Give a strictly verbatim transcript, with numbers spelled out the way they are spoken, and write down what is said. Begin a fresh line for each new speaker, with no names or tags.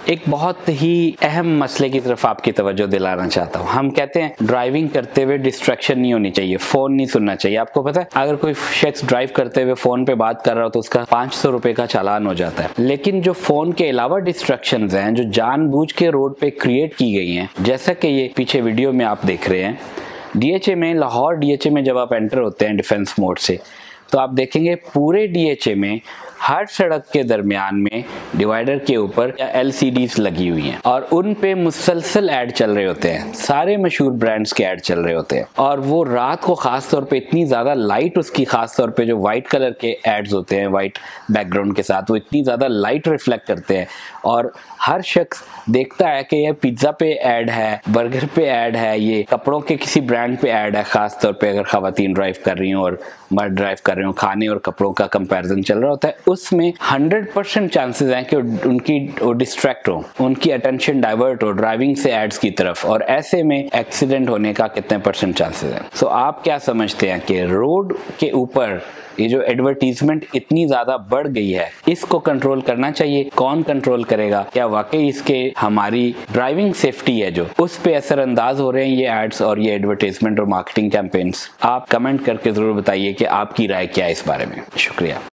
एक बहुत ही अहम मसले की तरफ आपकी तवज्जो दिलाना चाहता हूँ। हम कहते हैं ड्राइविंग करते हुए डिस्ट्रैक्शन नहीं होनी चाहिए, फोन नहीं सुनना चाहिए। आपको पता है अगर कोई शख्स ड्राइव करते हुए फोन पे बात कर रहा हो तो उसका पांच सौ रुपए का चालान हो जाता है। लेकिन जो फोन के अलावा डिस्ट्रैक्शंस हैं जो जानबूझ के रोड पे क्रिएट की गई हैं, जैसा कि ये पीछे वीडियो में आप देख रहे हैं, डीएचए में, लाहौर डीएचए में जब आप एंटर होते हैं डिफेंस मोड से, तो आप देखेंगे पूरे डीएचए में हर सड़क के दरमियान में डिवाइडर के ऊपर एलसीडीज लगी हुई हैं और उन पे मुसलसल ऐड चल रहे होते हैं। सारे मशहूर ब्रांड्स के ऐड चल रहे होते हैं और वो रात को खास तौर पे इतनी ज्यादा लाइट, उसकी खास तौर पे जो वाइट कलर के एड्स होते हैं वाइट बैकग्राउंड के साथ, वो इतनी ज्यादा लाइट रिफ्लेक्ट करते हैं और हर शख्स देखता है कि ये पिज्जा पे ऐड है, बर्गर पे ऐड है, ये कपड़ों के किसी ब्रांड पे ऐड है। खास तौर पे अगर खवातीन ड्राइव कर रही हो और मर्द ड्राइव कर रहे हो, खाने और कपड़ों का कंपैरिजन चल रहा होता है, उसमें हंड्रेड परसेंट चांसेस हैं कि उनकी डिस्ट्रैक्ट हो, उनकी अटेंशन डाइवर्ट हो ड्राइविंग से एड्स की तरफ, और ऐसे में एक्सीडेंट होने का कितने परसेंट चांसेस हैं। सो so, आप क्या समझते हैं कि रोड के ऊपर ये जो एडवर्टीजमेंट इतनी ज्यादा बढ़ गई है, इसको कंट्रोल करना चाहिए? कौन कंट्रोल करेगा? क्या वाकई इसके हमारी ड्राइविंग सेफ्टी है जो उस पे असरअंदाज हो रहे हैं ये एड्स और ये एडवर्टीजमेंट और मार्केटिंग कैंपेन्स? आप कमेंट करके जरूर बताइए कि आपकी राय क्या है इस बारे में। शुक्रिया।